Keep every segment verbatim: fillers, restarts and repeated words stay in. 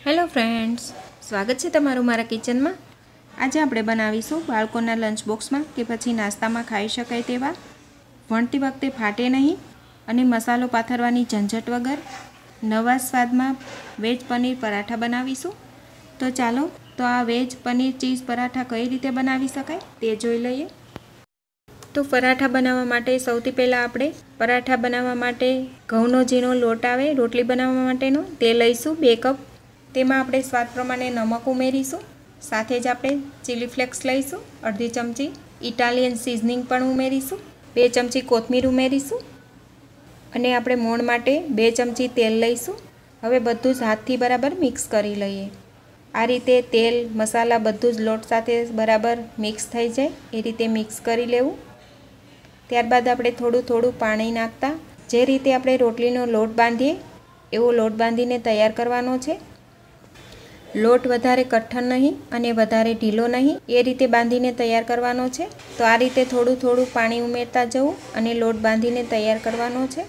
Hello friends, સ્વાગત છે તમારું મારા કિચનમાં। આજે આપણે બનાવીશું બાળકોના લંચ બોક્સમાં કે પછી નાસ્તામાં ખાઈ શકાય તેવા, વણતી વખતે ફાટે નહીં અને મસાલો પાથરવાની ઝંઝટ વગર નવા સ્વાદમાં વેજ પનીર પરાઠા બનાવીશું। તો ચાલો તો આ વેજ પનીર ચીઝ પરાઠા કઈ રીતે બનાવી શકાય તે જોઈ લઈએ। તો પરાઠા બનાવવા માટે સૌથી પહેલાં આપણે પરાઠા બનાવવા માટે ઘઉંનો ઝીણો લોટ આવે રોટલી બનાવવા માટેનો તે લઈશું બે કપ। તેમાં આપણે સ્વાદ પ્રમાણે નમક ઉમેરીશું, સાથે જ આપણે ચીલી ફ્લેક્સ લઈશું અડધી ચમચી, ઇટાલિયન સિઝનિંગ પણ ઉમેરીશું, બે ચમચી કોથમીર ઉમેરીશું અને આપણે મોણ માટે બે ચમચી તેલ લઈશું। હવે બધું જ હાથથી બરાબર મિક્સ કરી લઈએ। આ રીતે તેલ મસાલા બધું જ લોટ સાથે બરાબર મિક્સ થઈ જાય એ રીતે મિક્સ કરી લેવું। ત્યારબાદ આપણે થોડું થોડું પાણી નાખતા જે રીતે આપણે રોટલીનો લોટ બાંધીએ એવો લોટ બાંધીને તૈયાર કરવાનો છે। લોટ વધારે કઠણ નહીં અને વધારે ઢીલો નહીં એ રીતે બાંધીને તૈયાર કરવાનો છે। તો આ રીતે થોડું થોડું પાણી ઉમેરતા જવું અને લોટ બાંધીને તૈયાર કરવાનો છે।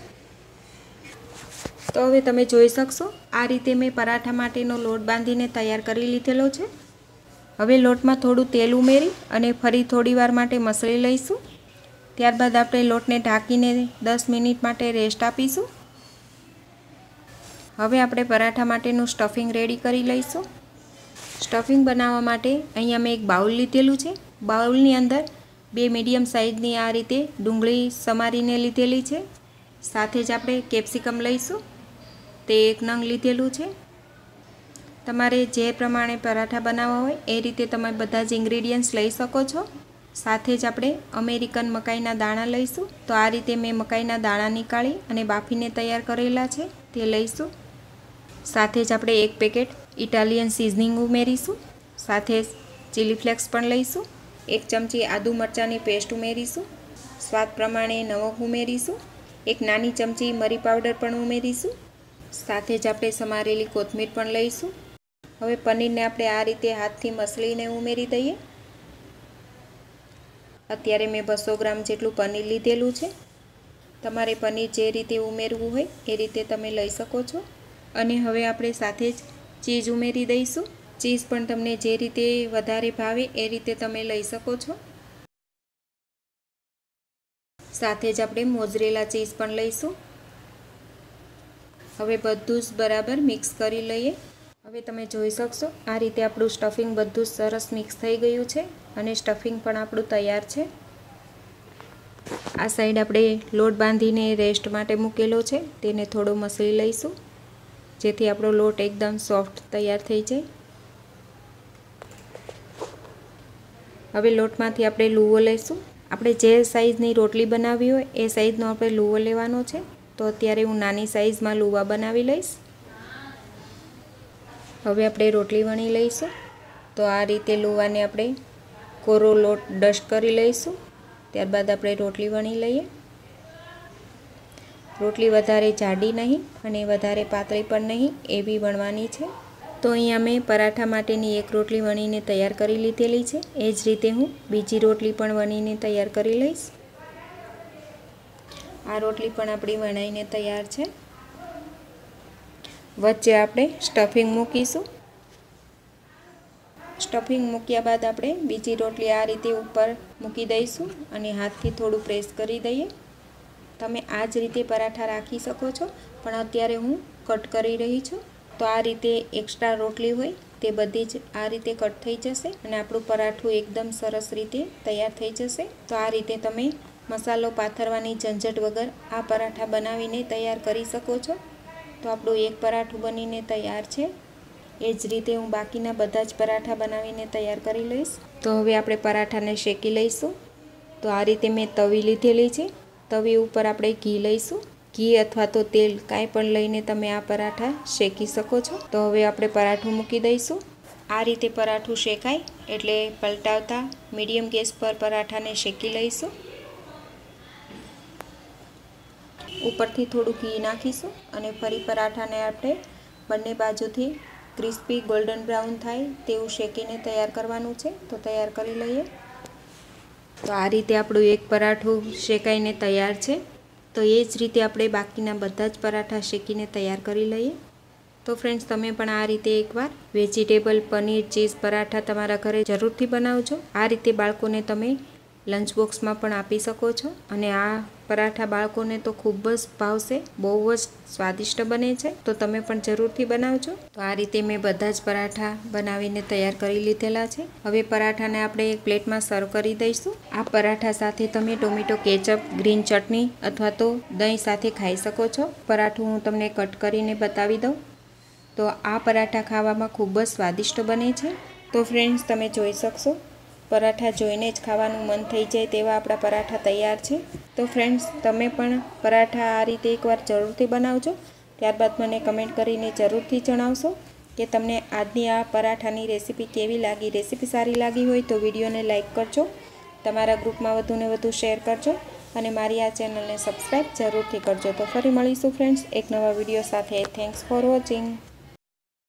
તો હવે તમે જોઈ શકશો આ રીતે મેં પરાઠા માટેનો લોટ બાંધીને તૈયાર કરી લીધેલો છે। હવે લોટમાં થોડું તેલ ઉમેરી અને ફરી થોડી વાર માટે મસળી લઈશું। ત્યારબાદ આપણે લોટને ઢાંકીને દસ મિનિટ માટે રેસ્ટ આપીશું। હવે આપણે પરાઠા માટેનું સ્ટફિંગ રેડી કરી લઈશું। સ્ટફિંગ બનાવવા માટે અહીંયા મેં એક બાઉલ લીધેલું છે। બાઉલની અંદર બે મીડિયમ સાઇઝની આ રીતે ડુંગળી સમારીને લીધેલી છે, સાથે જ આપણે કેપ્સિકમ લઈશું તે એક નંગ લીધેલું છે। તમારે જે પ્રમાણે પરાઠા બનાવવા હોય એ રીતે તમે બધા જ ઇન્ગ્રેડિયન્ટ્સ લઈ શકો છો। સાથે જ આપણે અમેરિકન મકાઈના દાણા લઈશું। તો આ રીતે મેં મકાઈના દાણા નીકાળી અને બાફીને તૈયાર કરેલા છે તે લઈશું। સાથે જ આપણે એક પેકેટ ઇટાલિયન સિઝનિંગ ઉમેરીશું, સાથે ચીલી ફ્લેક્સ પણ લઈશું, એક ચમચી આદુ મરચાંની પેસ્ટ ઉમેરીશું, સ્વાદ પ્રમાણે નમક ઉમેરીશું, એક નાની ચમચી મરી પાવડર પણ ઉમેરીશું, સાથે જ આપણે સમારેલી કોથમીર પણ લઈશું। હવે પનીરને આપણે આ રીતે હાથથી મસળીને ઉમેરી દઈએ। અત્યારે મેં બસો ગ્રામ જેટલું પનીર લીધેલું છે। તમારે પનીર જે રીતે ઉમેરવું હોય એ રીતે તમે લઈ શકો છો। અને હવે આપણે સાથે જ ચીઝ ઉમેરી દઈશું। ચીઝ પણ તમને જે રીતે વધારે ભાવે એ રીતે તમે લઈ શકો છો। સાથે જ આપણે મોઝરેલા ચીઝ પણ લઈશું। હવે બધું જ બરાબર મિક્સ કરી લઈએ। હવે તમે જોઈ શકશો આ રીતે આપણું સ્ટફિંગ બધું જ સરસ મિક્સ થઈ ગયું છે અને સ્ટફિંગ પણ આપણું તૈયાર છે। આ સાઈડ આપણે લોટ બાંધીને રેસ્ટ માટે મૂકેલો છે તેને થોડો મસળી લઈશું જેથી આપણો લોટ એકદમ સોફ્ટ તૈયાર થઈ જાય। હવે લોટમાંથી આપણે લુવો લઈશું। આપણે જે સાઈઝની રોટલી બનાવવી હોય એ સાઈઝનો આપણે લુવો લેવાનો છે। તો અત્યારે હું નાની સાઈઝમાં લુવા બનાવી લઈશ। હવે આપણે રોટલી વણી લઈશું। તો આ રીતે લુવાને આપણે કોરો લોટ ડસ્ટ કરી લઈશું। ત્યારબાદ આપણે રોટલી વણી લઈએ। રોટલી વધારે જાડી નહીં અને વધારે પાતળી પણ નહીં એવી વણવાની છે। તો અહીંયા મેં પરાઠા માટેની એક રોટલી વણીને તૈયાર કરી લીધેલી છે, એ જ રીતે હું બીજી રોટલી પણ વણીને તૈયાર કરી લઈશ। આ રોટલી પણ આપણી વણાઈને તૈયાર છે। વચ્ચે આપણે સ્ટફિંગ મૂકીશું। સ્ટફિંગ મૂક્યા બાદ આપણે બીજી રોટલી આ રીતે ઉપર મૂકી દઈશું અને હાથથી થોડું પ્રેસ કરી દઈએ। તમે આ જ રીતે પરાઠા રાખી શકો છો, પણ અત્યારે હું કટ કરી રહી છું। તો આ રીતે એક્સ્ટ્રા રોટલી હોય તે બધી જ આ રીતે કટ થઈ જશે અને આપણું પરાઠું એકદમ સરસ રીતે તૈયાર થઈ જશે। તો આ રીતે તમે મસાલો પાથરવાની ઝંઝટ વગર આ પરાઠા બનાવીને તૈયાર કરી શકો છો। તો આપણું એક પરાઠું બનીને તૈયાર છે। એ જ રીતે હું બાકીના બધા જ પરાઠા બનાવીને તૈયાર કરી લઈશ। તો હવે આપણે પરાઠાને શેકી લઈશું। તો આ રીતે મેં તવી લીધેલી છે। તવી ઉપર આપણે ઘી લઈશું। ઘી અથવા તો તેલ કાંઈ પણ લઈને તમે આ પરાઠા શેકી શકો છો। તો હવે આપણે પરાઠું મૂકી દઈશું। આ રીતે પરાઠું શેકાય એટલે પલટાવતા મીડિયમ ગેસ પર પરાઠાને શેકી લઈશું। ઉપરથી થોડું ઘી નાખીશું અને ફરી પરાઠાને આપણે બંને બાજુથી ક્રિસ્પી ગોલ્ડન બ્રાઉન થાય તેવું શેકીને તૈયાર કરવાનું છે। તો તૈયાર કરી લઈએ। તો આ રીતે આપણું એક પરાઠું શેકાઈને તૈયાર છે। તો એ જ રીતે આપણે બાકીના બધા જ પરાઠા શેકીને તૈયાર કરી લઈએ। તો તો ફ્રેન્ડ્સ, તમે પણ આ રીતે એકવાર વેજીટેબલ પનીર ચીઝ પરાઠા તમારા ઘરે જરૂરથી બનાવજો. આ રીતે બાળકોને તમે લંચ બોક્સમાં પણ આપી શકો છો અને આ પરાઠા બાળકોને તો ખૂબ જ ભાવશે. બહુ જ સ્વાદિષ્ટ બને છે, તો તમે પણ જરૂરથી બનાવજો. તો આ રીતે મેં બધા જ પરાઠા બનાવીને તૈયાર કરી લીધેલા છે. હવે પરાઠાને આપણે એક પ્લેટમાં સર્વ કરી દઈશું. આ પરાઠા સાથે તમે ટોમેટો કેચઅપ, ગ્રીન ચટણી અથવા તો દહીં સાથે ખાઈ શકો છો. પરાઠું હું તમને કટ કરીને બતાવી દઉં. તો આ પરાઠા ખાવામાં ખૂબ જ સ્વાદિષ્ટ બને છે. તો ફ્રેન્ડ્સ, તમે જોઈ શકશો, પરાઠા જોઈને જ ખાવાનું મન થઈ જાય તેવા આપણા પરાઠા તૈયાર છે. તો ફ્રેન્ડ્સ, તમે પણ પરાઠા આ રીતે એકવાર જરૂરથી બનાવજો. ત્યારબાદ મને કમેન્ટ કરીને જરૂરથી જણાવશો કે તમને આજની આ પરાઠાની રેસીપી કેવી લાગી. રેસીપી સારી લાગી હોય તો વિડીયોને લાઇક કરજો, તમારા ગ્રુપમાં વધુને વધુ શેર કરજો અને મારી આ ચેનલને સબસ્ક્રાઈબ જરૂરથી કરજો. તો ફરી મળીશું ફ્રેન્ડ્સ એક નવા વિડીયો સાથે. Thanks for watching.